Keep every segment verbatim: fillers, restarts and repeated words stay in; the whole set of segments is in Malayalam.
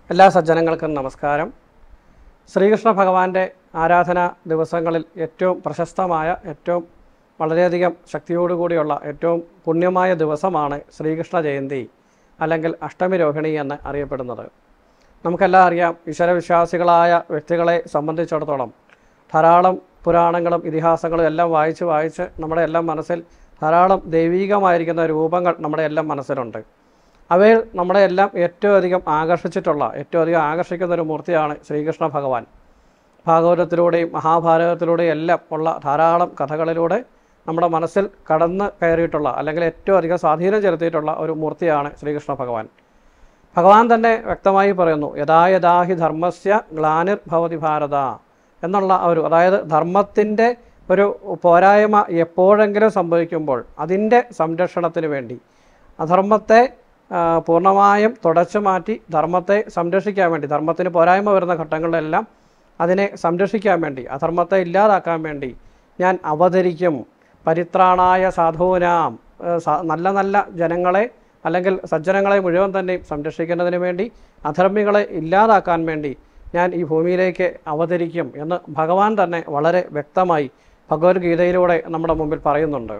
എല്ലാ സജ്ജനങ്ങൾക്കും നമസ്കാരം. ശ്രീകൃഷ്ണ ഭഗവാന്റെ ആരാധനാ ദിവസങ്ങളിൽ ഏറ്റവും പ്രശസ്തമായ, ഏറ്റവും വളരെയധികം ശക്തിയോടുകൂടിയുള്ള ഏറ്റവും പുണ്യമായ ദിവസമാണ് ശ്രീകൃഷ്ണ ജയന്തി അല്ലെങ്കിൽ അഷ്ടമി രോഹിണി എന്ന് അറിയപ്പെടുന്നത്. നമുക്കെല്ലാം അറിയാം, ഈശ്വരവിശ്വാസികളായ വ്യക്തികളെ സംബന്ധിച്ചിടത്തോളം ധാരാളം പുരാണങ്ങളും ഇതിഹാസങ്ങളും എല്ലാം വായിച്ച് വായിച്ച് നമ്മുടെ എല്ലാം മനസ്സിൽ ധാരാളം ദൈവീകമായിരിക്കുന്ന രൂപങ്ങൾ നമ്മുടെ എല്ലാം മനസ്സിലുണ്ട്. അവയിൽ നമ്മളെ എല്ലാം ഏറ്റവും അധികം ആകർഷിച്ചിട്ടുള്ള, ഏറ്റവും അധികം ആകർഷിക്കുന്ന ഒരു മൂർത്തിയാണ് ശ്രീകൃഷ്ണ ഭഗവാൻ. ഭാഗവതത്തിലൂടെയും മഹാഭാരതത്തിലൂടെയും എല്ലാം ഉള്ള ധാരാളം കഥകളിലൂടെ നമ്മുടെ മനസ്സിൽ കടന്ന് കയറിയിട്ടുള്ള, അല്ലെങ്കിൽ ഏറ്റവും അധികം സ്വാധീനം ചെലുത്തിയിട്ടുള്ള ഒരു മൂർത്തിയാണ് ശ്രീകൃഷ്ണ ഭഗവാൻ. ഭഗവാൻ തന്നെ വ്യക്തമായി പറയുന്നു, യഥാ യഥാ ഹി ധർമ്മസ്യ ഗ്ലാനിർഭവതി ഭാരത എന്നുള്ള ഒരു, അതായത് ധർമ്മത്തിൻ്റെ ഒരു പോരായ്മ എപ്പോഴെങ്കിലും സംഭവിക്കുമ്പോൾ അതിൻ്റെ സംരക്ഷണത്തിന് വേണ്ടി, അധർമ്മത്തെ പൂർണ്ണമായും തുടച്ചു മാറ്റി ധർമ്മത്തെ സംരക്ഷിക്കാൻ വേണ്ടി, ധർമ്മത്തിന് പോരായ്മ വരുന്ന ഘട്ടങ്ങളിലെല്ലാം അതിനെ സംരക്ഷിക്കാൻ വേണ്ടി, അധർമ്മത്തെ ഇല്ലാതാക്കാൻ വേണ്ടി ഞാൻ അവതരിക്കും. പരിത്രാണായ സാധൂനാം, നല്ല നല്ല ജനങ്ങളെ അല്ലെങ്കിൽ സജ്ജനങ്ങളെ മുഴുവൻ തന്നെയും സംരക്ഷിക്കുന്നതിന് വേണ്ടി, അധർമ്മികളെ ഇല്ലാതാക്കാൻ വേണ്ടി ഞാൻ ഈ ഭൂമിയിലേക്ക് അവതരിക്കും എന്ന് ഭഗവാൻ തന്നെ വളരെ വ്യക്തമായി ഭഗവത്ഗീതയിലൂടെ നമ്മുടെ മുമ്പിൽ പറയുന്നുണ്ട്.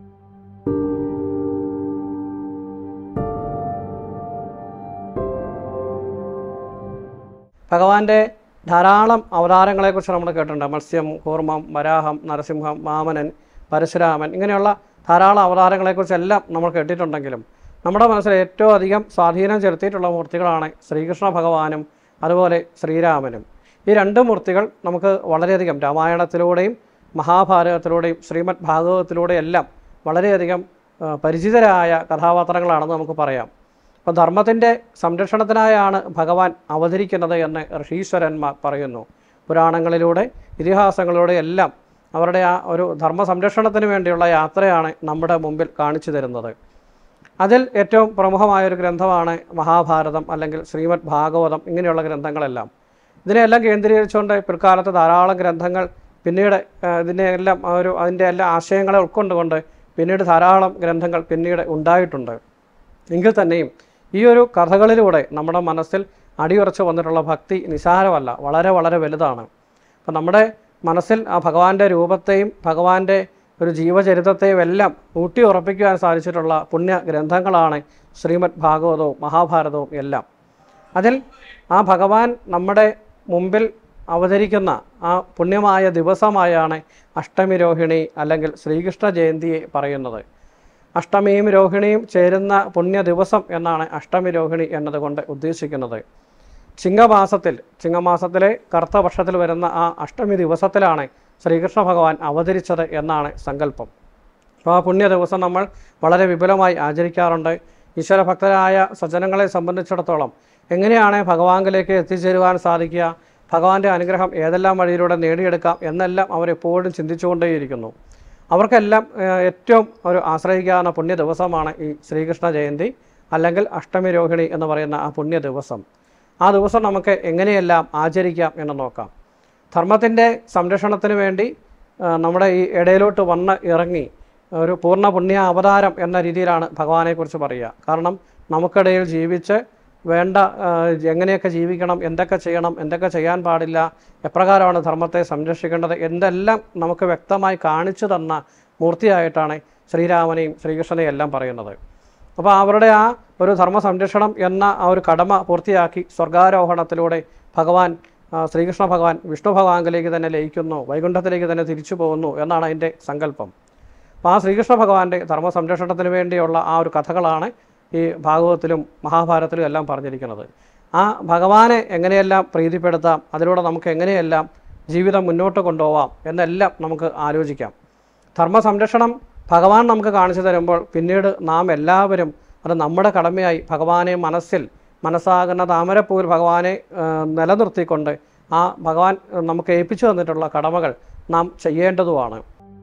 ഭഗവാന്റെ ധാരാളം അവതാരങ്ങളെക്കുറിച്ച് നമ്മൾ കേട്ടിട്ടുണ്ട്. മത്സ്യം, കൂർമ്മം, വരാഹം, നരസിംഹം, വാമനൻ, പരശുരാമൻ, ഇങ്ങനെയുള്ള ധാരാളം അവതാരങ്ങളെക്കുറിച്ചെല്ലാം നമ്മൾ കേട്ടിട്ടുണ്ടെങ്കിലും നമ്മുടെ മനസ്സിൽ ഏറ്റവും അധികം സ്വാധീനം ചെലുത്തിയിട്ടുള്ള മൂർത്തികളാണ് ശ്രീകൃഷ്ണ ഭഗവാനും അതുപോലെ ശ്രീരാമനും. ഈ രണ്ട് മൂർത്തികൾ നമുക്ക് വളരെയധികം രാമായണത്തിലൂടെയും മഹാഭാരതത്തിലൂടെയും ശ്രീമദ് ഭാഗവതത്തിലൂടെയും എല്ലാം വളരെയധികം പരിചിതരായ കഥാപാത്രങ്ങളാണെന്ന് നമുക്ക് പറയാം. അപ്പോൾ ധർമ്മത്തിൻ്റെ സംരക്ഷണത്തിനായാണ് ഭഗവാൻ അവതരിക്കുന്നത് എന്ന് ഋഷീശ്വരന്മാർ പറയുന്നു. പുരാണങ്ങളിലൂടെ ഇതിഹാസങ്ങളിലൂടെ എല്ലാം അവരുടെ ആ ഒരു ധർമ്മ സംരക്ഷണത്തിന് വേണ്ടിയുള്ള യാത്രയാണ് നമ്മുടെ മുമ്പിൽ കാണിച്ചു തരുന്നത്. അതിൽ ഏറ്റവും പ്രമുഖമായൊരു ഗ്രന്ഥമാണ് മഹാഭാരതം അല്ലെങ്കിൽ ശ്രീമദ് ഭാഗവതം, ഇങ്ങനെയുള്ള ഗ്രന്ഥങ്ങളെല്ലാം. ഇതിനെല്ലാം കേന്ദ്രീകരിച്ചുകൊണ്ട് പിൽക്കാലത്ത് ധാരാളം ഗ്രന്ഥങ്ങൾ പിന്നീട് ഇതിനെല്ലാം ഒരു അതിൻ്റെ എല്ലാ ആശയങ്ങളെ ഉൾക്കൊണ്ടുകൊണ്ട് പിന്നീട് ധാരാളം ഗ്രന്ഥങ്ങൾ പിന്നീട് ഉണ്ടായിട്ടുണ്ട്. എങ്കിൽ തന്നെയും ഈ ഒരു കഥകളിലൂടെ നമ്മുടെ മനസ്സിൽ അടിയുറച്ച് വന്നിട്ടുള്ള ഭക്തി നിസാരമല്ല, വളരെ വളരെ വലുതാണ്. അപ്പം നമ്മുടെ മനസ്സിൽ ആ ഭഗവാന്റെ രൂപത്തെയും ഭഗവാന്റെ ഒരു ജീവചരിത്രത്തെയും എല്ലാം ഊട്ടി ഉറപ്പിക്കുവാൻ സാധിച്ചിട്ടുള്ള പുണ്യ ഗ്രന്ഥങ്ങളാണ് ശ്രീമദ് ഭാഗവതവും മഹാഭാരതവും എല്ലാം. അതിൽ ആ ഭഗവാൻ നമ്മുടെ മുമ്പിൽ അവതരിക്കുന്ന ആ പുണ്യമായ ദിവസമായാണ് അഷ്ടമി രോഹിണി അല്ലെങ്കിൽ ശ്രീകൃഷ്ണ ജയന്തിയെ പറയുന്നത്. അഷ്ടമിയും രോഹിണിയും ചേരുന്ന പുണ്യ ദിവസം എന്നാണ് അഷ്ടമി രോഹിണി എന്നതുകൊണ്ട് ഉദ്ദേശിക്കുന്നത്. ചിങ്ങമാസത്തിൽ ചിങ്ങമാസത്തിലെ കറുത്തപക്ഷത്തിൽ വരുന്ന ആ അഷ്ടമി ദിവസത്തിലാണ് ശ്രീകൃഷ്ണ ഭഗവാൻ അവതരിച്ചത് എന്നാണ് സങ്കല്പം. അപ്പോൾ ആ പുണ്യ ദിവസം നമ്മൾ വളരെ വിപുലമായി ആചരിക്കാറുണ്ട്. ഈശ്വരഭക്തരായ സജ്ജനങ്ങളെ സംബന്ധിച്ചിടത്തോളം എങ്ങനെയാണ് ഭഗവാനിലേക്ക് എത്തിച്ചേരുവാൻ സാധിക്കുക, ഭഗവാന്റെ അനുഗ്രഹം ഏതെല്ലാം വഴിയിലൂടെ നേടിയെടുക്കാം എന്നെല്ലാം അവരെപ്പോഴും ചിന്തിച്ചുകൊണ്ടേയിരിക്കുന്നു. അവർക്കെല്ലാം ഏറ്റവും ഒരു ആശ്രയിക്കാവുന്ന പുണ്യ ദിവസമാണ് ഈ ശ്രീകൃഷ്ണ ജയന്തി അല്ലെങ്കിൽ അഷ്ടമി രോഹിണി എന്ന് പറയുന്ന ആ പുണ്യ ദിവസം. ആ ദിവസം നമുക്ക് എങ്ങനെയെല്ലാം ആചരിക്കാം എന്ന് നോക്കാം. ധർമ്മത്തിൻ്റെ സംരക്ഷണത്തിന് വേണ്ടി നമ്മുടെ ഈ ഇടയിലോട്ട് വന്ന് ഇറങ്ങി ഒരു പൂർണ്ണ പുണ്യ അവതാരം എന്ന രീതിയിലാണ് ഭഗവാനെക്കുറിച്ച് പറയുക. കാരണം നമുക്കിടയിൽ ജീവിച്ച് വേണ്ട എങ്ങനെയൊക്കെ ജീവിക്കണം, എന്തൊക്കെ ചെയ്യണം, എന്തൊക്കെ ചെയ്യാൻ പാടില്ല, എപ്രകാരമാണ് ധർമ്മത്തെ സംരക്ഷിക്കേണ്ടത് എന്തെല്ലാം നമുക്ക് വ്യക്തമായി കാണിച്ചു തന്ന മൂർത്തിയായിട്ടാണ് ശ്രീരാമനെയും ശ്രീകൃഷ്ണനെയും എല്ലാം പറയുന്നത്. അപ്പോൾ അവരുടെ ആ ഒരു ധർമ്മ സംരക്ഷണം എന്ന ആ ഒരു കടമ പൂർത്തിയാക്കി സ്വർഗാരോഹണത്തിലൂടെ ഭഗവാൻ ശ്രീകൃഷ്ണ ഭഗവാൻ വിഷ്ണു ഭഗവാനിലേക്ക് തന്നെ ലയിക്കുന്നു, വൈകുണ്ഠത്തിലേക്ക് തന്നെ തിരിച്ചു പോകുന്നു എന്നാണ് അതിൻ്റെ സങ്കല്പം. അപ്പോൾ ആ ശ്രീകൃഷ്ണ ഭഗവാന്റെ ധർമ്മ സംരക്ഷണത്തിന് വേണ്ടിയുള്ള ആ ഒരു കഥകളാണ് ഈ ഭാഗവതത്തിലും മഹാഭാരതത്തിലും എല്ലാം പറഞ്ഞിരിക്കുന്നത്. ആ ഭഗവാനെ എങ്ങനെയെല്ലാം പ്രീതിപ്പെടുത്താം, അതിലൂടെ നമുക്ക് എങ്ങനെയെല്ലാം ജീവിതം മുന്നോട്ട് കൊണ്ടുപോകാം എന്നെല്ലാം നമുക്ക് ആലോചിക്കാം. ധർമ്മ സംരക്ഷണം ഭഗവാൻ നമുക്ക് കാണിച്ചു തരുമ്പോൾ പിന്നീട് നാം എല്ലാവരും അത് നമ്മുടെ കടമയായി ഭഗവാനെ മനസ്സിൽ മനസ്സാകുന്ന താമരപ്പൂവിൽ ഭഗവാനെ നിലനിർത്തിക്കൊണ്ട് ആ ഭഗവാൻ നമുക്ക് ഏൽപ്പിച്ചു തന്നിട്ടുള്ള കടമകൾ നാം ചെയ്യേണ്ടതുമാണ്.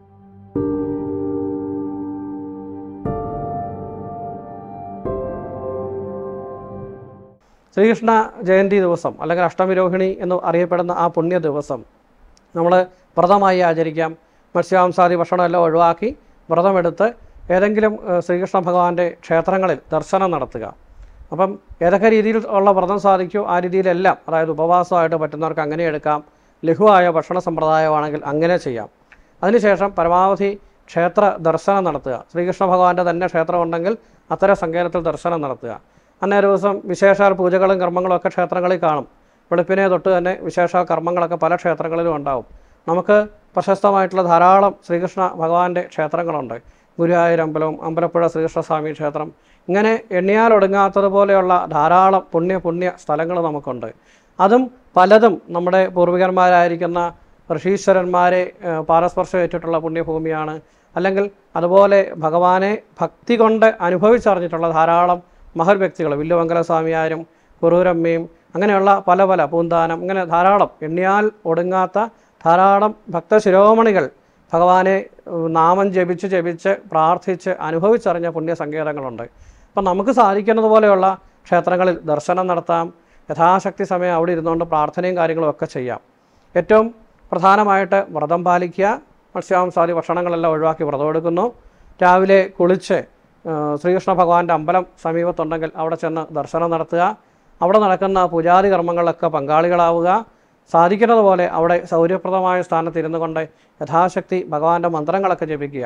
ശ്രീകൃഷ്ണ ജയന്തി ദിവസം അല്ലെങ്കിൽ അഷ്ടമി രോഹിണി എന്ന് അറിയപ്പെടുന്ന ആ പുണ്യ ദിവസം നമ്മൾ വ്രതമായി ആചരിക്കാം. മത്സ്യാംസാദി ഭക്ഷണമെല്ലാം ഒഴിവാക്കി വ്രതമെടുത്ത് ഏതെങ്കിലും ശ്രീകൃഷ്ണ ഭഗവാന്റെ ക്ഷേത്രങ്ങളിൽ ദർശനം നടത്തുക. അപ്പം ഏതൊക്കെ രീതിയിൽ ഉള്ള വ്രതം സാധിക്കുമോ ആ രീതിയിലെല്ലാം, അതായത് ഉപവാസമായിട്ട് പറ്റുന്നവർക്ക് അങ്ങനെ എടുക്കാം, ലഘുവായ ഭക്ഷണ സമ്പ്രദായമാണെങ്കിൽ അങ്ങനെ ചെയ്യാം. അതിനുശേഷം പരമാവധി ക്ഷേത്ര ദർശനം നടത്തുക. ശ്രീകൃഷ്ണ ഭഗവാന്റെ തന്നെ ക്ഷേത്രം ഉണ്ടെങ്കിൽ അത്തരം സങ്കേതത്തിൽ ദർശനം നടത്തുക. അന്നേ ദിവസം വിശേഷാൽ പൂജകളും കർമ്മങ്ങളും ഒക്കെ ക്ഷേത്രങ്ങളിൽ കാണും. വെളുപ്പിനെ തൊട്ട് തന്നെ വിശേഷാൽ കർമ്മങ്ങളൊക്കെ പല ക്ഷേത്രങ്ങളിലും ഉണ്ടാവും. നമുക്ക് പ്രശസ്തമായിട്ടുള്ള ധാരാളം ശ്രീകൃഷ്ണ ഭഗവാന്റെ ക്ഷേത്രങ്ങളുണ്ട്. ഗുരുവായൂരമ്പലം, അമ്പലപ്പുഴ ശ്രീകൃഷ്ണസ്വാമി ക്ഷേത്രം, ഇങ്ങനെ എണ്ണിയാലൊടുങ്ങാത്തതുപോലെയുള്ള ധാരാളം പുണ്യ പുണ്യ സ്ഥലങ്ങൾ നമുക്കുണ്ട്. അതും പലതും നമ്മുടെ പൂർവികന്മാരായിരിക്കുന്ന ഋഷീശ്വരന്മാരെ പാരസ്പർശം ഏറ്റിട്ടുള്ള പുണ്യഭൂമിയാണ്. അല്ലെങ്കിൽ അതുപോലെ ഭഗവാനെ ഭക്തി കൊണ്ട് അനുഭവിച്ചറിഞ്ഞിട്ടുള്ള ധാരാളം മഹൽ വ്യക്തികൾ, വില്ലുമംഗല സ്വാമിയാരും കുറൂരമ്മയും അങ്ങനെയുള്ള പല പല പൂന്താനം, ഇങ്ങനെ ധാരാളം എണ്ണിയാൽ ഒടുങ്ങാത്ത ധാരാളം ഭക്തശിരോമണികൾ ഭഗവാനെ നാമം ജപിച്ച് ജപിച്ച് പ്രാർത്ഥിച്ച് അനുഭവിച്ചറിഞ്ഞ പുണ്യസങ്കേതങ്ങളുണ്ട്. അപ്പം നമുക്ക് സാധിക്കുന്നത് പോലെയുള്ള ക്ഷേത്രങ്ങളിൽ ദർശനം നടത്താം. യഥാശക്തി സമയം അവിടെ ഇരുന്നുകൊണ്ട് പ്രാർത്ഥനയും കാര്യങ്ങളും ഒക്കെ ചെയ്യാം. ഏറ്റവും പ്രധാനമായിട്ട് വ്രതം പാലിക്കുക. മത്സ്യാംസാദി ഭക്ഷണങ്ങളെല്ലാം ഒഴിവാക്കി വ്രതം എടുക്കുന്നു. രാവിലെ കുളിച്ച് ശ്രീകൃഷ്ണ ഭഗവാന്റെ അമ്പലം സമീപത്തുണ്ടെങ്കിൽ അവിടെ ചെന്ന് ദർശനം നടത്തുക. അവിടെ നടക്കുന്ന പൂജാതി കർമ്മങ്ങളിലൊക്കെ പങ്കാളികളാവുക. സാധിക്കുന്നത് പോലെ അവിടെ സൗകര്യപ്രദമായ സ്ഥാനത്ത് ഇരുന്നു കൊണ്ട് യഥാശക്തി ഭഗവാന്റെ മന്ത്രങ്ങളൊക്കെ ജപിക്കുക.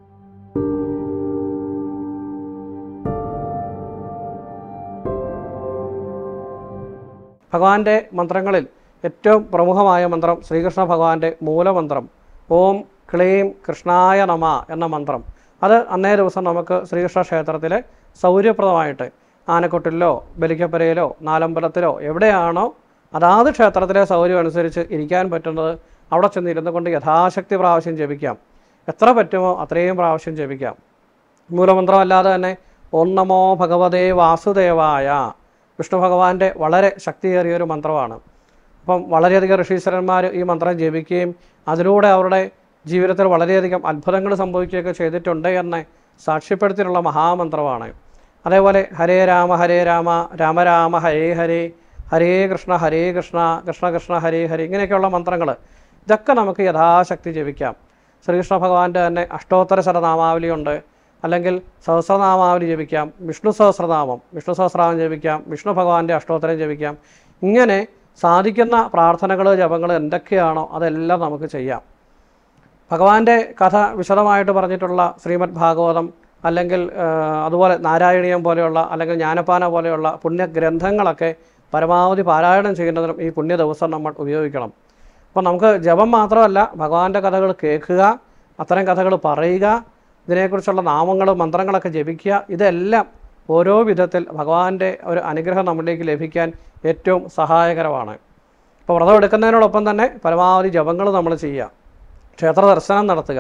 ഭഗവാന്റെ മന്ത്രങ്ങളിൽ ഏറ്റവും പ്രമുഖമായ മന്ത്രം ശ്രീകൃഷ്ണ ഭഗവാന്റെ മൂലമന്ത്രം ഓം ക്ലീം കൃഷ്ണായ നമ എന്ന മന്ത്രം. അത് അന്നേ ദിവസം നമുക്ക് ശ്രീകൃഷ്ണ ക്ഷേത്രത്തിലെ സൗകര്യപ്രദമായിട്ട് ആനക്കൊട്ടിലോ ബലിക്കപ്പരയിലോ നാലമ്പലത്തിലോ എവിടെയാണോ അതാത് ക്ഷേത്രത്തിലെ സൗകര്യം അനുസരിച്ച് ഇരിക്കാൻ പറ്റുന്നത് അവിടെ ചെന്ന് ഇരുന്നു കൊണ്ട് യഥാശക്തി പ്രാവശ്യം ജപിക്കാം. എത്ര പറ്റുമോ അത്രയും പ്രാവശ്യം ജപിക്കാം. മൂലമന്ത്രമല്ലാതെ തന്നെ ഓം നമോ ഭഗവതേ വാസുദേവായ വിഷ്ണു ഭഗവാന്റെ വളരെ ശക്തിയേറിയൊരു മന്ത്രമാണ്. അപ്പം വളരെയധികം ഋഷീശ്വരന്മാർ ഈ മന്ത്രം ജപിക്കുകയും അതിലൂടെ അവരുടെ ജീവിതത്തിൽ വളരെയധികം അത്ഭുതങ്ങൾ സംഭവിക്കുകയൊക്കെ ചെയ്തിട്ടുണ്ട് എന്ന് സാക്ഷ്യപ്പെടുത്തിയിട്ടുള്ള മഹാമന്ത്രമാണ്. അതേപോലെ ഹരേ രാമ ഹരേ രാമ രാമ രാമ ഹരേ ഹരേ ഹരേ കൃഷ്ണ ഹരേ കൃഷ്ണ കൃഷ്ണ കൃഷ്ണ ഹരേ ഹരേ ഇങ്ങനെയൊക്കെയുള്ള മന്ത്രങ്ങൾ ഇതൊക്കെ നമുക്ക് യഥാശക്തി ജപിക്കാം. ശ്രീകൃഷ്ണ ഭഗവാന്റെ തന്നെ അഷ്ടോത്തര ശതനാമാവലിയുണ്ട്. അല്ലെങ്കിൽ സഹസ്രനാമാവലി ജപിക്കാം. വിഷ്ണു സഹസ്രനാമം വിഷ്ണു സഹസ്രനാമം ജപിക്കാം. വിഷ്ണു ഭഗവാന്റെ അഷ്ടോത്തരം ജപിക്കാം. ഇങ്ങനെ സാധിക്കുന്ന പ്രാർത്ഥനകൾ ജപങ്ങൾ എന്തൊക്കെയാണോ അതെല്ലാം നമുക്ക് ചെയ്യാം. ഭഗവാന്റെ കഥ വിശദമായിട്ട് പറഞ്ഞിട്ടുള്ള ശ്രീമദ് ഭാഗവതം അല്ലെങ്കിൽ അതുപോലെ നാരായണീയം പോലെയുള്ള അല്ലെങ്കിൽ ജ്ഞാനപ്പാന പോലെയുള്ള പുണ്യഗ്രന്ഥങ്ങളൊക്കെ പരമാവധി പാരായണം ചെയ്യുന്നതിനും ഈ പുണ്യ ദിവസം നമ്മൾ ഉപയോഗിക്കണം. അപ്പോൾ നമുക്ക് ജപം മാത്രമല്ല ഭഗവാന്റെ കഥകൾ കേൾക്കുക, അത്തരം കഥകൾ പറയുക, ഇതിനെക്കുറിച്ചുള്ള നാമങ്ങളും മന്ത്രങ്ങളൊക്കെ ജപിക്കുക. ഇതെല്ലാം ഓരോ വിധത്തിൽ ഭഗവാന്റെ ഒരു അനുഗ്രഹം നമ്മളിലേക്ക് ലഭിക്കാൻ ഏറ്റവും സഹായകരമാണ്. ഇപ്പോൾ വ്രതം എടുക്കുന്നതിനോടൊപ്പം തന്നെ പരമാവധി ജപങ്ങൾ നമ്മൾ ചെയ്യുക, ക്ഷേത്ര ദർശനം നടത്തുക.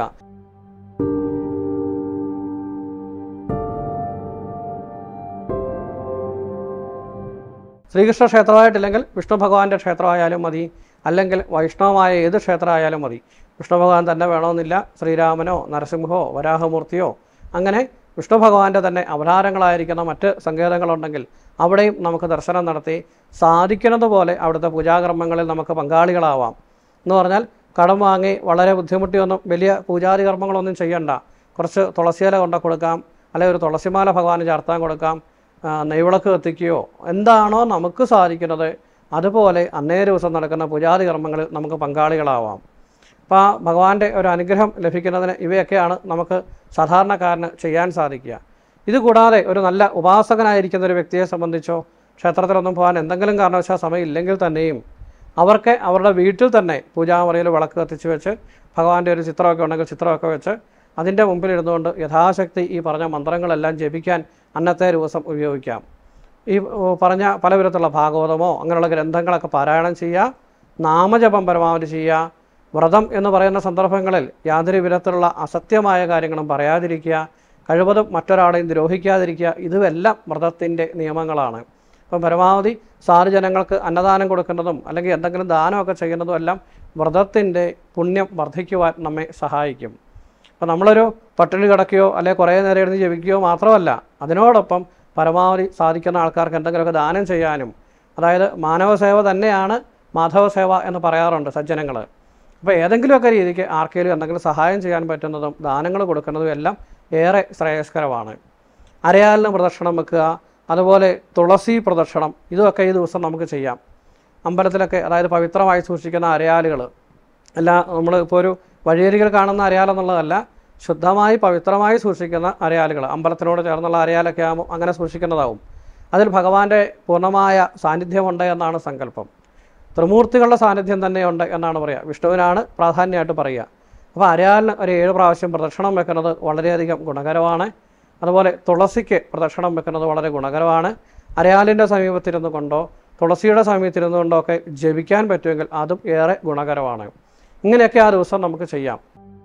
ശ്രീകൃഷ്ണ ക്ഷേത്രമായിട്ടില്ലെങ്കിൽ വിഷ്ണു ഭഗവാന്റെ ക്ഷേത്രമായാലും മതി, അല്ലെങ്കിൽ വൈഷ്ണവമായ ഏത് ക്ഷേത്രമായാലും മതി. വിഷ്ണു ഭഗവാൻ തന്നെ വേണമെന്നില്ല. ശ്രീരാമനോ നരസിംഹോ വരാഹമൂർത്തിയോ അങ്ങനെ വിഷ്ണു ഭഗവാന്റെ തന്നെ അവതാരങ്ങളായിരിക്കുന്ന മറ്റ് സങ്കേതങ്ങളുണ്ടെങ്കിൽ അവിടെയും നമുക്ക് ദർശനം നടത്തി സാധിക്കുന്നത് പോലെ അവിടുത്തെ പൂജാകർമ്മങ്ങളിൽ നമുക്ക് പങ്കാളികളാവാം. എന്ന് പറഞ്ഞാൽ കടം വാങ്ങി വളരെ ബുദ്ധിമുട്ടിയൊന്നും വലിയ പൂജാതി കർമ്മങ്ങളൊന്നും ചെയ്യണ്ട. കുറച്ച് തുളസിയില കൊണ്ട കൊടുക്കാം, അല്ലെങ്കിൽ ഒരു തുളസിമാല ഭഗവാന് ചാർത്താൻ കൊടുക്കാം, നെയ്വിളക്ക് കത്തിക്കുകയോ എന്താണോ നമുക്ക് സാധിക്കുന്നത് അതുപോലെ അന്നേ ദിവസം നടക്കുന്ന പൂജാതി കർമ്മങ്ങളിൽ നമുക്ക് പങ്കാളികളാവാം. അപ്പോൾ ആ ഭഗവാന്റെ ഒരു അനുഗ്രഹം ലഭിക്കുന്നതിന് ഇവയൊക്കെയാണ് നമുക്ക് സാധാരണക്കാരന് ചെയ്യാൻ സാധിക്കുക. ഇതുകൂടാതെ ഒരു നല്ല ഉപാസകനായിരിക്കുന്ന ഒരു വ്യക്തിയെ സംബന്ധിച്ചോ ക്ഷേത്രത്തിലൊന്നും പോകാൻ എന്തെങ്കിലും കാരണവശാൽ സമയമില്ലെങ്കിൽ തന്നെയും അവർക്ക് അവരുടെ വീട്ടിൽ തന്നെ പൂജാമുറിയിൽ വിളക്ക് കത്തിച്ച് വെച്ച് ഭഗവാന്റെ ഒരു ചിത്രമൊക്കെ ഉണ്ടെങ്കിൽ ചിത്രമൊക്കെ വെച്ച് അതിൻ്റെ മുമ്പിലിരുന്നുകൊണ്ട് യഥാശക്തി ഈ പറഞ്ഞ മന്ത്രങ്ങളെല്ലാം ജപിക്കാൻ അന്നത്തെ ദിവസം ഉപയോഗിക്കാം. ഈ പറഞ്ഞ പല വിധത്തിലുള്ള ഭാഗവതമോ അങ്ങനെയുള്ള ഗ്രന്ഥങ്ങളൊക്കെ പാരായണം ചെയ്യുക, നാമജപം പരമാവധി ചെയ്യുക. വ്രതം എന്ന് പറയുന്ന സന്ദർഭങ്ങളിൽ യാതൊരു വിധത്തിലുള്ള അസത്യമായ കാര്യങ്ങളും പറയാതിരിക്കുക, കഴിവതും മറ്റൊരാളെയും ദ്രോഹിക്കാതിരിക്കുക. ഇതുമെല്ലാം വ്രതത്തിൻ്റെ നിയമങ്ങളാണ്. അപ്പം പരമാവധി സാധുജനങ്ങൾക്ക് അന്നദാനം കൊടുക്കുന്നതും അല്ലെങ്കിൽ എന്തെങ്കിലും ദാനമൊക്കെ ചെയ്യുന്നതും എല്ലാം വ്രതത്തിൻ്റെ പുണ്യം വർദ്ധിക്കുവാൻ നമ്മെ സഹായിക്കും. അപ്പോൾ നമ്മളൊരു പട്ടിണി കിടക്കുകയോ അല്ലെങ്കിൽ കുറേ നേരം എഴുതി ജപിക്കുകയോ മാത്രമല്ല, അതിനോടൊപ്പം പരമാവധി സാധിക്കുന്ന ആൾക്കാർക്ക് എന്തെങ്കിലുമൊക്കെ ദാനം ചെയ്യാനും, അതായത് മാനവസേവ തന്നെയാണ് മാധവസേവ എന്ന് പറയാറുണ്ട് സജ്ജനങ്ങൾ. അപ്പോൾ ഏതെങ്കിലുമൊക്കെ രീതിക്ക് ആർക്കെങ്കിലും എന്തെങ്കിലും സഹായം ചെയ്യാൻ പറ്റുന്നതും ദാനങ്ങൾ കൊടുക്കുന്നതും എല്ലാം ഏറെ ശ്രേയസ്കരമാണ്. അരയാലിന് പ്രദക്ഷിണം വെക്കുക, അതുപോലെ തുളസി പ്രദക്ഷിണം, ഇതൊക്കെ ഈ ദിവസം നമുക്ക് ചെയ്യാം. അമ്പലത്തിലൊക്കെ, അതായത് പവിത്രമായി സൂക്ഷിക്കുന്ന അരയാലുകൾ അല്ല, നമ്മൾ ഇപ്പോൾ ഒരു വഴിയരികിൽ കാണുന്ന അരയാലെന്നുള്ളതല്ല, ശുദ്ധമായി പവിത്രമായി സൂക്ഷിക്കുന്ന അരയാലുകൾ, അമ്പലത്തിനോട് ചേർന്നുള്ള അരയാലൊക്കെ ആകുമ്പോൾ അങ്ങനെ സൂക്ഷിക്കുന്നതാവും. അതിൽ ഭഗവാന്റെ പൂർണ്ണമായ സാന്നിധ്യമുണ്ട് എന്നാണ് സങ്കല്പം. ത്രിമൂർത്തികളുടെ സാന്നിധ്യം തന്നെയുണ്ട് എന്നാണ് പറയുക. വിഷ്ണുവിനാണ് പ്രാധാന്യമായിട്ട് പറയുക. അപ്പോൾ അരയാലിന് ഒരു ഏഴ് പ്രാവശ്യം പ്രദക്ഷിണം വെക്കുന്നത് വളരെയധികം ഗുണകരമാണ്. അതുപോലെ തുളസിക്ക് പ്രദക്ഷിണം വെക്കുന്നത് വളരെ ഗുണകരമാണ്. അരയാലിൻ്റെ സമീപത്തിരുന്നു കൊണ്ടോ തുളസിയുടെ സമീപത്തിരുന്നു കൊണ്ടോ ഒക്കെ ജപിക്കാൻ പറ്റുമെങ്കിൽ അതും ഏറെ ഗുണകരമാണ്. ഇങ്ങനെയൊക്കെ ആ ദിവസം നമുക്ക് ചെയ്യാം.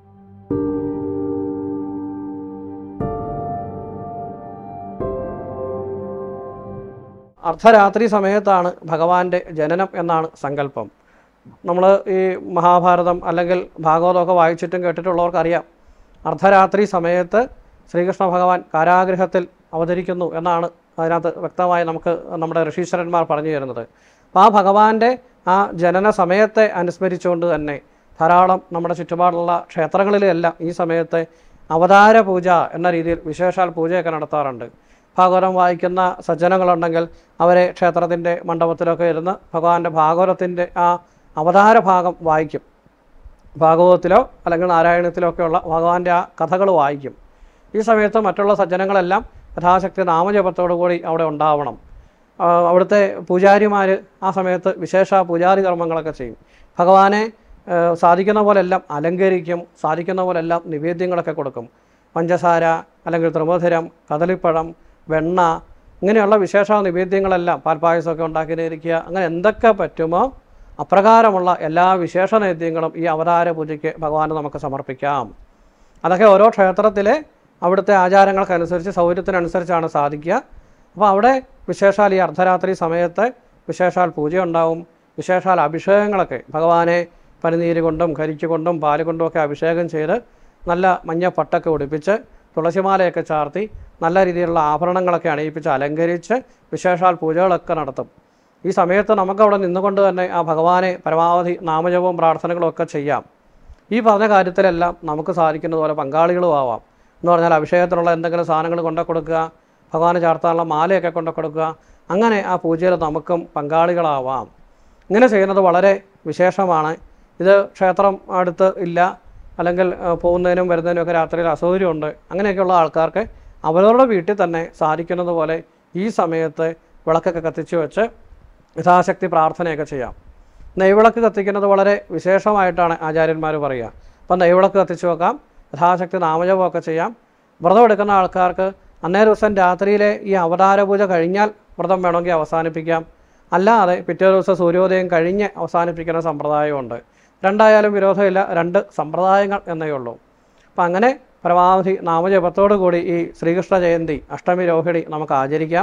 അർദ്ധരാത്രി സമയത്താണ് ഭഗവാന്റെ ജനനം എന്നാണ് സങ്കല്പം. നമ്മൾ ഈ മഹാഭാരതം അല്ലെങ്കിൽ ഭാഗവതമൊക്കെ വായിച്ചിട്ടും കേട്ടിട്ടുള്ളവർക്കറിയാം, അർദ്ധരാത്രി സമയത്ത് ശ്രീകൃഷ്ണ ഭഗവാൻ കാരാഗൃഹത്തിൽ അവതരിക്കുന്നു എന്നാണ് അതിനകത്ത് വ്യക്തമായി നമുക്ക് നമ്മുടെ ഋഷീശ്വരന്മാർ പറഞ്ഞു തരുന്നത്. അപ്പോൾ ആ ഭഗവാന്റെ ആ ജനന സമയത്തെ അനുസ്മരിച്ചുകൊണ്ട് തന്നെ ധാരാളം നമ്മുടെ ചുറ്റുപാടുള്ള ക്ഷേത്രങ്ങളിലെല്ലാം ഈ സമയത്ത് അവതാര പൂജ എന്ന രീതിയിൽ വിശേഷാൽ പൂജയൊക്കെ നടത്താറുണ്ട്. ഭാഗവതം വായിക്കുന്ന സജ്ജനങ്ങളുണ്ടെങ്കിൽ അവരെ ക്ഷേത്രത്തിൻ്റെ മണ്ഡപത്തിലൊക്കെ ഇരുന്ന് ഭഗവാന്റെ ഭാഗവതത്തിൻ്റെ ആ അവതാര ഭാഗം വായിക്കും. ഭാഗവതത്തിലോ അല്ലെങ്കിൽ നാരായണത്തിലോ ഒക്കെയുള്ള ഭഗവാന്റെ ആ കഥകൾ വായിക്കും. ഈ സമയത്ത് മറ്റുള്ള സജ്ജനങ്ങളെല്ലാം യഥാശക്തി നാമജപത്തോടു കൂടി അവിടെ ഉണ്ടാവണം. അവിടുത്തെ പൂജാരിമാർ ആ സമയത്ത് വിശേഷ പൂജാരി കർമ്മങ്ങളൊക്കെ ചെയ്യും. ഭഗവാനെ സാധിക്കുന്ന പോലെല്ലാം അലങ്കരിക്കും, സാധിക്കുന്ന പോലെല്ലാം നിവേദ്യങ്ങളൊക്കെ കൊടുക്കും. പഞ്ചസാര അല്ലെങ്കിൽ ത്രിമധുരം, കദളിപ്പഴം, വെണ്ണ, ഇങ്ങനെയുള്ള വിശേഷ നിവേദ്യങ്ങളെല്ലാം, പാൽപ്പായസമൊക്കെ ഉണ്ടാക്കിയിരിക്കുക, അങ്ങനെ എന്തൊക്കെ പറ്റുമോ അപ്രകാരമുള്ള എല്ലാ വിശേഷ നൈവേദ്യങ്ങളും ഈ അവതാര പൂജയ്ക്ക് ഭഗവാന് നമുക്ക് സമർപ്പിക്കാം. അതൊക്കെ ഓരോ ക്ഷേത്രത്തിലെ അവിടുത്തെ ആചാരങ്ങൾക്കനുസരിച്ച് സൗകര്യത്തിനനുസരിച്ചാണ് സാധിക്കുക. അപ്പോൾ അവിടെ വിശേഷാൽ ഈ അർദ്ധരാത്രി സമയത്ത് വിശേഷാൽ പൂജയുണ്ടാവും. വിശേഷാൽ അഭിഷേകങ്ങളൊക്കെ ഭഗവാനെ പനിനീര് കൊണ്ടും കരിക്ക് കൊണ്ടും പാല് കൊണ്ടും ഒക്കെ അഭിഷേകം ചെയ്ത് നല്ല മഞ്ഞ പട്ടൊക്കെ ഉടുപ്പിച്ച് തുളസിമാലയൊക്കെ ചാർത്തി നല്ല രീതിയിലുള്ള ആഭരണങ്ങളൊക്കെ അണിയിപ്പിച്ച് അലങ്കരിച്ച് വിശേഷാൽ പൂജകളൊക്കെ നടത്തും. ഈ സമയത്ത് നമുക്കവിടെ നിന്നുകൊണ്ട് തന്നെ ആ ഭഗവാനെ പരമാവധി നാമജപവും പ്രാർത്ഥനകളും ഒക്കെ ചെയ്യാം. ഈ പറഞ്ഞ കാര്യത്തിലെല്ലാം നമുക്ക് സാധിക്കുന്നത് പോലെ പങ്കാളികളും ആവാം. എന്ന് പറഞ്ഞാൽ അഭിഷേകത്തിനുള്ള എന്തെങ്കിലും സാധനങ്ങൾ കൊണ്ടു കൊടുക്കുക, ഭഗവാന് ചാർത്താനുള്ള മാലയൊക്കെ കൊണ്ടു കൊടുക്കുക, അങ്ങനെ ആ പൂജയിൽ നമുക്കും പങ്കാളികളാവാം. ഇങ്ങനെ ചെയ്യുന്നത് വളരെ വിശേഷമാണ്. ഇത് ക്ഷേത്രം അടുത്ത് ഇല്ല, അല്ലെങ്കിൽ പോകുന്നതിനും വരുന്നതിനും ഒക്കെ രാത്രിയിൽ അസൗകര്യമുണ്ട്, അങ്ങനെയൊക്കെയുള്ള ആൾക്കാർക്ക് അവരവരുടെ വീട്ടിൽ തന്നെ സാധിക്കുന്നത് പോലെ ഈ സമയത്ത് വിളക്കൊക്കെ കത്തിച്ച് വെച്ച് യഥാശക്തി പ്രാർത്ഥനയൊക്കെ ചെയ്യാം. നെയ്വിളക്ക് കത്തിക്കുന്നത് വളരെ വിശേഷമായിട്ടാണ് ആചാര്യന്മാർ പറയുക. അപ്പം നെയ്വിളക്ക് കത്തിച്ച് വെക്കാം, യഥാശക്തി നാമജപമൊക്കെ ചെയ്യാം. വ്രതം എടുക്കുന്ന ആൾക്കാർക്ക് അന്നേ ദിവസം രാത്രിയിലെ ഈ അവതാര പൂജ കഴിഞ്ഞാൽ വ്രതം വേണമെങ്കിൽ അവസാനിപ്പിക്കാം. അല്ലാതെ പിറ്റേ ദിവസം സൂര്യോദയം കഴിഞ്ഞ് അവസാനിപ്പിക്കുന്ന സമ്പ്രദായമുണ്ട്. രണ്ടായാലും വിരോധമില്ല, രണ്ട് സമ്പ്രദായങ്ങൾ എന്നേ ഉള്ളൂ. അപ്പം അങ്ങനെ പരമാവധി നാമജപത്തോടു കൂടി ഈ ശ്രീകൃഷ്ണ ജയന്തി അഷ്ടമി രോഹിണി നമുക്ക് ആചരിക്കാം.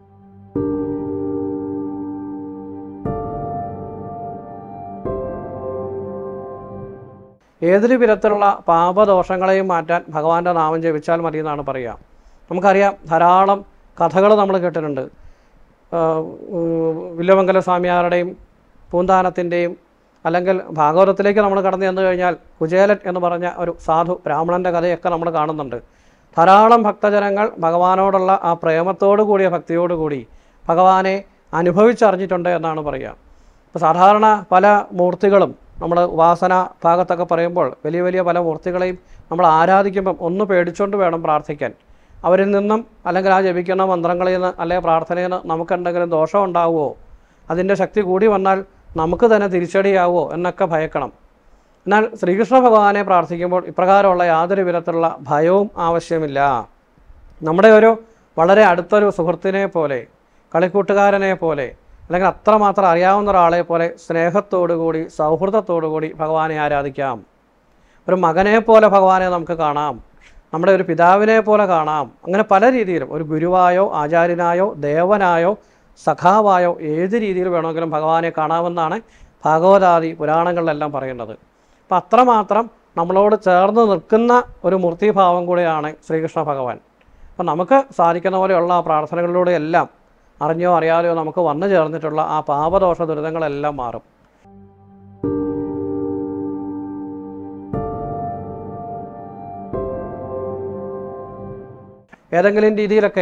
ഏതൊരു വിധത്തിലുള്ള പാപദോഷങ്ങളെയും മാറ്റാൻ ഭഗവാന്റെ നാമം ജപിച്ചാൽ മതി എന്നാണ് പറയുക. നമുക്കറിയാം, ധാരാളം കഥകൾ നമ്മൾ കേട്ടിട്ടുണ്ട്. വില്വമംഗല സ്വാമിയാരുടെയും പൂന്താനത്തിൻ്റെയും, അല്ലെങ്കിൽ ഭാഗവതത്തിലേക്ക് നമ്മൾ കടന്നു ചെന്ന് കഴിഞ്ഞാൽ കുചേലൻ എന്ന് പറഞ്ഞ ഒരു സാധു ബ്രാഹ്മണൻ്റെ കഥയൊക്കെ നമ്മൾ കാണുന്നുണ്ട്. ധാരാളം ഭക്തജനങ്ങൾ ഭഗവാനോടുള്ള ആ പ്രേമത്തോടു കൂടിയ ഭക്തിയോടുകൂടി ഭഗവാനെ അനുഭവിച്ചറിഞ്ഞിട്ടുണ്ട് എന്നാണ് പറയുക. ഇപ്പോൾ സാധാരണ പല മൂർത്തികളും നമ്മൾ ഉപാസന ഭാഗത്തൊക്കെ പറയുമ്പോൾ വലിയ വലിയ പല മൂർത്തികളെയും നമ്മൾ ആരാധിക്കുമ്പം ഒന്ന് പേടിച്ചുകൊണ്ട് വേണം പ്രാർത്ഥിക്കാൻ. അവരിൽ നിന്നും അല്ലെങ്കിൽ ആ ജപിക്കുന്ന മന്ത്രങ്ങളിൽ നിന്ന് അല്ലെങ്കിൽ പ്രാർത്ഥനയിൽ നിന്ന് നമുക്കെന്തെങ്കിലും ദോഷം ഉണ്ടാവുമോ, അതിൻ്റെ ശക്തി കൂടി വന്നാൽ നമുക്ക് തന്നെ തിരിച്ചടിയാവോ എന്നൊക്കെ ഭയക്കണം. എന്നാൽ ശ്രീകൃഷ്ണ ഭഗവാനെ പ്രാർത്ഥിക്കുമ്പോൾ ഇപ്രകാരമുള്ള യാതൊരു വിധത്തിലുള്ള ഭയവും ആവശ്യമില്ല. നമ്മുടെ ഒരു വളരെ അടുത്തൊരു സുഹൃത്തിനെ പോലെ, കളിക്കൂട്ടുകാരനെ പോലെ, അല്ലെങ്കിൽ അത്രമാത്രം അറിയാവുന്ന ഒരാളെ പോലെ സ്നേഹത്തോടുകൂടി സൗഹൃദത്തോടുകൂടി ഭഗവാനെ ആരാധിക്കാം. ഒരു മകനെ പോലെ ഭഗവാനെ നമുക്ക് കാണാം, നമ്മുടെ ഒരു പിതാവിനെ പോലെ കാണാം. അങ്ങനെ പല രീതിയിലും ഒരു ഗുരുവായോ ആചാര്യനായോ ദേവനായോ സഖാവായോ ഏത് രീതിയിൽ വേണമെങ്കിലും ഭഗവാനെ കാണാമെന്നാണ് ഭാഗവതാദി പുരാണങ്ങളിലെല്ലാം പറയുന്നത്. അപ്പം അത്രമാത്രം നമ്മളോട് ചേർന്ന് നിൽക്കുന്ന ഒരു മൂർത്തിഭാവം കൂടെയാണ് ശ്രീകൃഷ്ണ ഭഗവാൻ. അപ്പം നമുക്ക് സാധിക്കുന്ന പോലെയുള്ള ആ പ്രാർത്ഥനകളിലൂടെയെല്ലാം അറിഞ്ഞോ അറിയാതെയോ നമുക്ക് വന്നു ചേർന്നിട്ടുള്ള ആ പാപദോഷ ദുരിതങ്ങളെല്ലാം മാറും. ഏതെങ്കിലും രീതിയിലൊക്കെ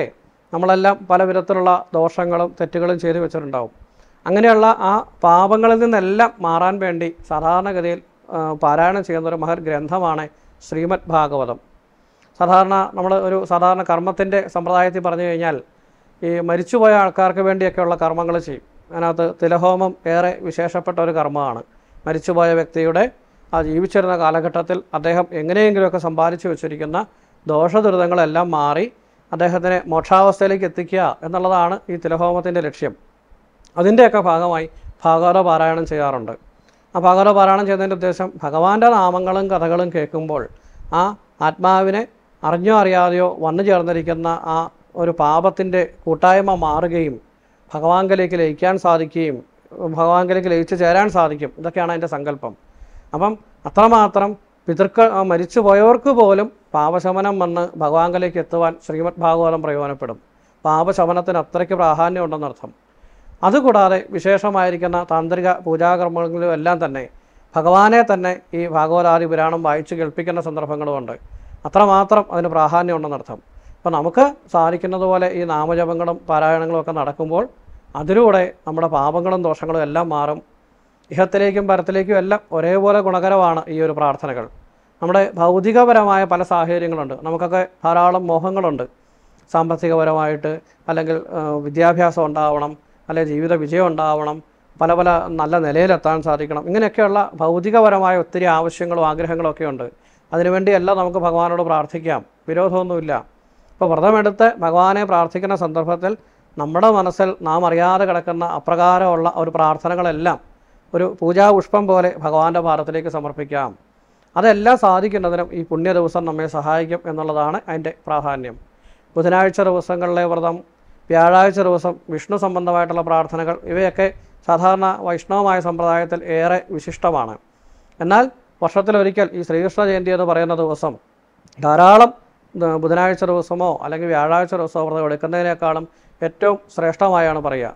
നമ്മളെല്ലാം പല വിധത്തിലുള്ള ദോഷങ്ങളും തെറ്റുകളും ചെയ്തു വെച്ചിട്ടുണ്ടാവും. അങ്ങനെയുള്ള ആ പാപങ്ങളിൽ നിന്നെല്ലാം മാറാൻ വേണ്ടി സാധാരണഗതിയിൽ പാരായണം ചെയ്യുന്നൊരു മഹത് ഗ്രന്ഥമാണ് ശ്രീമദ് ഭാഗവതം. സാധാരണ നമ്മൾ ഒരു സാധാരണ കർമ്മത്തിൻ്റെ സമ്പ്രദായത്തിൽ പറഞ്ഞു കഴിഞ്ഞാൽ ഈ മരിച്ചുപോയ ആൾക്കാർക്ക് വേണ്ടിയൊക്കെയുള്ള കർമ്മങ്ങൾ ചെയ്യും. അതിനകത്ത് തിലഹോമം ഏറെ വിശേഷപ്പെട്ട ഒരു കർമ്മമാണ്. മരിച്ചുപോയ വ്യക്തിയുടെ ആ ജീവിച്ചിരുന്ന കാലഘട്ടത്തിൽ അദ്ദേഹം എങ്ങനെയെങ്കിലുമൊക്കെ സമ്പാദിച്ചു വെച്ചിരിക്കുന്ന ദോഷദുരിതങ്ങളെല്ലാം മാറി അദ്ദേഹത്തിനെ മോക്ഷാവസ്ഥയിലേക്ക് എത്തിക്കുക എന്നുള്ളതാണ് ഈ തിലഹോമത്തിൻ്റെ ലക്ഷ്യം. അതിൻ്റെയൊക്കെ ഭാഗമായി ഭാഗവത പാരായണം ചെയ്യാറുണ്ട്. ആ ഭാഗവത പാരായണം ചെയ്യുന്നതിൻ്റെ ഉദ്ദേശം ഭഗവാന്റെ നാമങ്ങളും കഥകളും കേൾക്കുമ്പോൾ ആ ആത്മാവിനെ അറിഞ്ഞോ അറിയാതെയോ വന്നു ചേർന്നിരിക്കുന്ന ആ ഒരു പാപത്തിൻ്റെ കൂട്ടായ്മ മാറുകയും ഭഗവാങ്കലേക്ക് ലയിക്കാൻ സാധിക്കുകയും ഭഗവാങ്കലേക്ക് ലയിച്ച് ചേരാൻ സാധിക്കും. ഇതൊക്കെയാണ് അതിൻ്റെ സങ്കല്പം. അപ്പം അത്രമാത്രം പിതൃക്കൾ മരിച്ചു പോയവർക്ക് പോലും പാപശമനം വന്ന് ഭഗവാങ്കലേക്ക് എത്തുവാൻ ശ്രീമദ് ഭാഗവതം പ്രയോജനപ്പെടും. പാപശമനത്തിന് അത്രയ്ക്ക് പ്രാധാന്യമുണ്ടെന്നർത്ഥം. അതുകൂടാതെ വിശേഷമായിരിക്കുന്ന താന്ത്രിക പൂജാകർമ്മങ്ങളിലും എല്ലാം തന്നെ ഭഗവാനെ തന്നെ ഈ ഭാഗവതാദി പുരാണം വായിച്ച് കേൾപ്പിക്കുന്ന സന്ദർഭങ്ങളുമുണ്ട്. അത്രമാത്രം അതിന് പ്രാധാന്യമുണ്ടെന്നർത്ഥം. അപ്പോൾ നമുക്ക് സാധിക്കുന്നത് പോലെ ഈ നാമജപങ്ങളും പാരായണങ്ങളും ഒക്കെ നടക്കുമ്പോൾ അതിലൂടെ നമ്മുടെ പാപങ്ങളും ദോഷങ്ങളും എല്ലാം മാറും. ഇഹത്തിലേക്കും പരത്തിലേക്കും എല്ലാം ഒരേപോലെ ഗുണകരമാണ് ഈ ഒരു പ്രാർത്ഥനകൾ. നമ്മുടെ ഭൗതികപരമായ പല സാഹചര്യങ്ങളുണ്ട്. നമുക്കൊക്കെ ധാരാളം മോഹങ്ങളുണ്ട്. സാമ്പത്തികപരമായിട്ട്, അല്ലെങ്കിൽ വിദ്യാഭ്യാസം ഉണ്ടാവണം, അല്ലെങ്കിൽ ജീവിത വിജയം ഉണ്ടാവണം, പല പല നല്ല നിലയിലെത്താൻ സാധിക്കണം. ഇങ്ങനെയൊക്കെയുള്ള ഭൗതികപരമായ ഒത്തിരി ആവശ്യങ്ങളും ആഗ്രഹങ്ങളും ഒക്കെ ഉണ്ട്. അതിനുവേണ്ടിയെല്ലാം നമുക്ക് ഭഗവാനോട് പ്രാർത്ഥിക്കാം, വിരോധമൊന്നുമില്ല. ഇപ്പോൾ വ്രതമെടുത്ത് ഭഗവാനെ പ്രാർത്ഥിക്കുന്ന സന്ദർഭത്തിൽ നമ്മുടെ മനസ്സിൽ നാം അറിയാതെ കിടക്കുന്ന അപ്രകാരമുള്ള ഒരു പ്രാർത്ഥനകളെല്ലാം ഒരു പൂജാപുഷ്പം പോലെ ഭഗവാന്റെ പാദത്തിലേക്ക് സമർപ്പിക്കാം. അതെല്ലാം സാധിക്കുന്നതിനും ഈ പുണ്യ ദിവസം നമ്മെ സഹായിക്കും എന്നുള്ളതാണ് അതിൻ്റെ പ്രാധാന്യം. ബുധനാഴ്ച ദിവസങ്ങളിലെ വ്രതം, വ്യാഴാഴ്ച ദിവസം വിഷ്ണു സംബന്ധമായിട്ടുള്ള പ്രാർത്ഥനകൾ, ഇവയൊക്കെ സാധാരണ വൈഷ്ണവമായ സമ്പ്രദായത്തിൽ ഏറെ വിശിഷ്ടമാണ്. എന്നാൽ വർഷത്തിലൊരിക്കൽ ഈ ശ്രീകൃഷ്ണ ജയന്തി എന്ന് പറയുന്ന ദിവസം ധാരാളം ബുധനാഴ്ച ദിവസമോ അല്ലെങ്കിൽ വ്യാഴാഴ്ച ദിവസമോ വ്രതം എടുക്കുന്നതിനേക്കാളും ഏറ്റവും ശ്രേഷ്ഠമായാണ് പറയുക.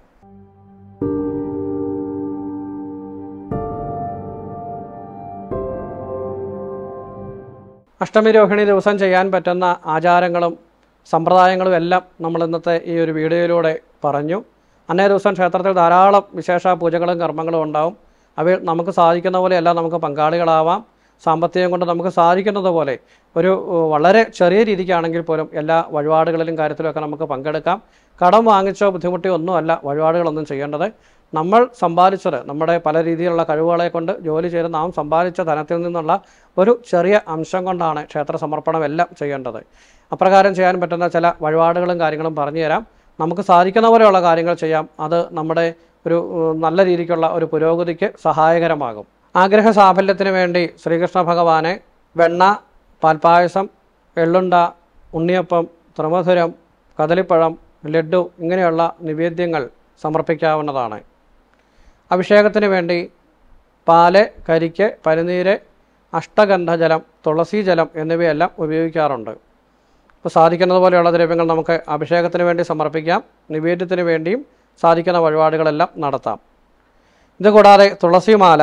അഷ്ടമി രോഹിണി ദിവസം ചെയ്യാൻ പറ്റുന്ന ആചാരങ്ങളും സമ്പ്രദായങ്ങളും എല്ലാം നമ്മൾ ഇന്നത്തെ ഈ ഒരു വീഡിയോയിലൂടെ പറഞ്ഞു. അന്നേ ദിവസം ക്ഷേത്രത്തിൽ ധാരാളം വിശേഷ പൂജകളും കർമ്മങ്ങളും ഉണ്ടാവും. അവയിൽ നമുക്ക് സാധിക്കുന്ന പോലെയെല്ലാം നമുക്ക് പങ്കാളികളാവാം. സാമ്പത്തികം കൊണ്ട് നമുക്ക് സാധിക്കുന്നത് പോലെ ഒരു വളരെ ചെറിയ രീതിക്കാണെങ്കിൽ പോലും എല്ലാ വഴിപാടുകളിലും കാര്യത്തിലുമൊക്കെ നമുക്ക് പങ്കെടുക്കാം. കടം വാങ്ങിച്ചോ ബുദ്ധിമുട്ടിയോ ഒന്നുമല്ല വഴിപാടുകളൊന്നും ചെയ്യേണ്ടത്. നമ്മൾ സമ്പാദിച്ചത്, നമ്മുടെ പല രീതിയിലുള്ള കഴിവുകളെ കൊണ്ട് ജോലി ചെയ്ത് നാം സമ്പാദിച്ച ധനത്തിൽ നിന്നുള്ള ഒരു ചെറിയ അംശം കൊണ്ടാണ് ക്ഷേത്ര സമർപ്പണം എല്ലാം ചെയ്യേണ്ടത്. അപ്രകാരം ചെയ്യാൻ പറ്റുന്ന ചില വഴിപാടുകളും കാര്യങ്ങളും പറഞ്ഞു തരാം. നമുക്ക് സാധിക്കുന്ന പോലെയുള്ള കാര്യങ്ങൾ ചെയ്യാം. അത് നമ്മുടെ ഒരു നല്ല രീതിക്കുള്ള ഒരു പുരോഗതിക്ക് സഹായകരമാകും. ആഗ്രഹ സാഫല്യത്തിന് വേണ്ടി ശ്രീകൃഷ്ണ ഭഗവാനെ വെണ്ണ, പാൽപ്പായസം, എള്ളുണ്ട, ഉണ്ണിയപ്പം, ത്രിമധുരം, കദളിപ്പഴം, ലഡ്ഡു ഇങ്ങനെയുള്ള നിവേദ്യങ്ങൾ സമർപ്പിക്കാവുന്നതാണ്. അഭിഷേകത്തിന് വേണ്ടി പാല്, കരിക്ക്, പനിനീര്, അഷ്ടഗന്ധജലം, തുളസീജലം എന്നിവയെല്ലാം ഉപയോഗിക്കാറുണ്ട്. ഇപ്പോൾ സാധിക്കുന്നത് പോലെയുള്ള ദ്രവ്യങ്ങൾ നമുക്ക് അഭിഷേകത്തിന് വേണ്ടി സമർപ്പിക്കാം. നിവേദ്യത്തിന് വേണ്ടിയും സാധിക്കുന്ന വഴിപാടുകളെല്ലാം നടത്താം. ഇതുകൂടാതെ തുളസിമാല,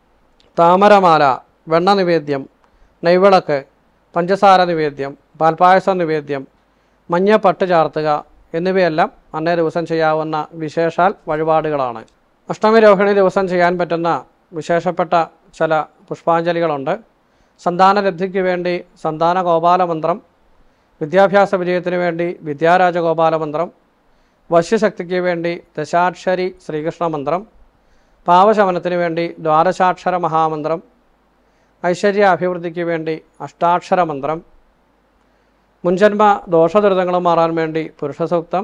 താമരമാല, വെണ്ണ നിവേദ്യം, നെയ്വിളക്ക്, പഞ്ചസാര നിവേദ്യം, പാൽപ്പായസ നിവേദ്യം, മഞ്ഞ പട്ട് ചാർത്തുക എന്നിവയെല്ലാം അന്നേ ദിവസം ചെയ്യാവുന്ന വിശേഷാൽ വഴിപാടുകളാണ്. അഷ്ടമി രോഹിണി ദിവസം ചെയ്യാൻ പറ്റുന്ന വിശേഷപ്പെട്ട ചില പുഷ്പാഞ്ജലികളുണ്ട്. സന്താനലബ്ധിക്ക് വേണ്ടി സന്താന ഗോപാലമന്ത്രം, വിദ്യാഭ്യാസ വിജയത്തിന് വേണ്ടി വിദ്യാരാജഗോപാലമന്ത്രം, വശ്യശക്തിക്ക് വേണ്ടി ദശാക്ഷരി ശ്രീകൃഷ്ണ മന്ത്രം, പാവശമനത്തിന് വേണ്ടി ദ്വാദശാക്ഷര മഹാമന്ത്രം, ഐശ്വര്യ അഭിവൃദ്ധിക്ക് വേണ്ടി അഷ്ടാക്ഷര മന്ത്രം, മുൻജന്മ ദോഷദുരിതങ്ങളും മാറാൻ വേണ്ടി പുരുഷസൂക്തം,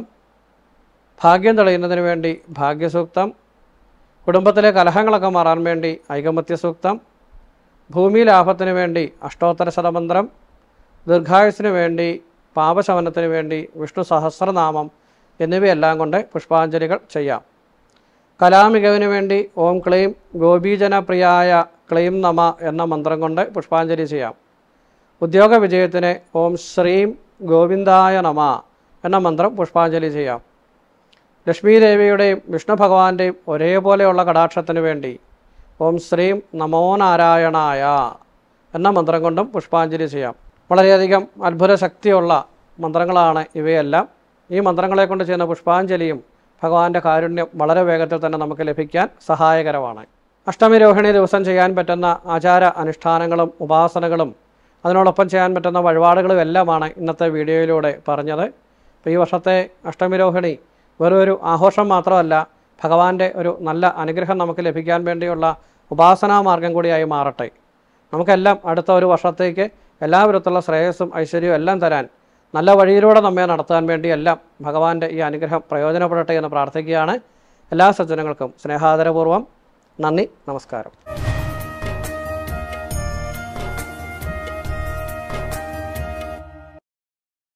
ഭാഗ്യം തെളിയുന്നതിന് വേണ്ടി ഭാഗ്യസൂക്തം, കുടുംബത്തിലെ കലഹങ്ങളൊക്കെ മാറാൻ വേണ്ടി ഐകമത്യ സൂക്തം, ഭൂമി ലാഭത്തിന് വേണ്ടി അഷ്ടോത്തര ശതമന്ത്രം, ദീർഘായുസ്സിന് വേണ്ടി പാപശമനത്തിന് വേണ്ടി വിഷ്ണു സഹസ്രനാമം എന്നിവയെല്ലാം കൊണ്ട് പുഷ്പാഞ്ജലികൾ ചെയ്യാം. കലാമികവിന് വേണ്ടി ഓം ക്ലീം ഗോപീജനപ്രിയായ ക്ലീം നമ എന്ന മന്ത്രം കൊണ്ട് പുഷ്പാഞ്ജലി ചെയ്യാം. ഉദ്യോഗ വിജയത്തിന് ഓം ശ്രീം ഗോവിന്ദായ നമ എന്ന മന്ത്രം പുഷ്പാഞ്ജലി ചെയ്യാം. ലക്ഷ്മി ദേവിയുടെയും വിഷ്ണു ഭഗവാന്റെയും ഒരേപോലെയുള്ള കടാക്ഷത്തിന് വേണ്ടി ഓം ശ്രീം നമോ നാരായണായ എന്ന മന്ത്രം കൊണ്ടും പുഷ്പാഞ്ജലി ചെയ്യാം. വളരെയധികം അത്ഭുത ശക്തിയുള്ള മന്ത്രങ്ങളാണ് ഇവയെല്ലാം. ഈ മന്ത്രങ്ങളെ കൊണ്ട് ചെയ്യുന്ന പുഷ്പാഞ്ജലിയും ഭഗവാന്റെ കാരുണ്യം വളരെ വേഗത്തിൽ തന്നെ നമുക്ക് ലഭിക്കാൻ സഹായകരമാണ്. അഷ്ടമി രോഹിണി ദിവസം ചെയ്യാൻ പറ്റുന്ന ആചാര അനുഷ്ഠാനങ്ങളും ഉപാസനകളും അതിനോടൊപ്പം ചെയ്യാൻ പറ്റുന്ന വഴിപാടുകളും എല്ലാമാണ് ഇന്നത്തെ വീഡിയോയിലൂടെ പറഞ്ഞത്. അപ്പോൾ ഈ വർഷത്തെ അഷ്ടമി രോഹിണി വെറും ഒരു ആഘോഷം മാത്രമല്ല, ഭഗവാന്റെ ഒരു നല്ല അനുഗ്രഹം നമുക്ക് ലഭിക്കാൻ വേണ്ടിയുള്ള ഉപാസനാ മാർഗം കൂടിയായി മാറട്ടെ. നമുക്കെല്ലാം അടുത്ത ഒരു വർഷത്തേക്ക് എല്ലാവിധത്തിലുള്ള ശ്രേയസ്സും ഐശ്വര്യവും എല്ലാം തരാൻ, നല്ല വഴിയിലൂടെ നമ്മെ നടത്താൻ വേണ്ടി എല്ലാം ഭഗവാന്റെ ഈ അനുഗ്രഹം പ്രയോജനപ്പെടട്ടെ എന്ന് പ്രാർത്ഥിക്കുകയാണ്. എല്ലാ സജ്ജനങ്ങൾക്കും സ്നേഹാദരപൂർവ്വം നന്ദി, നമസ്കാരം.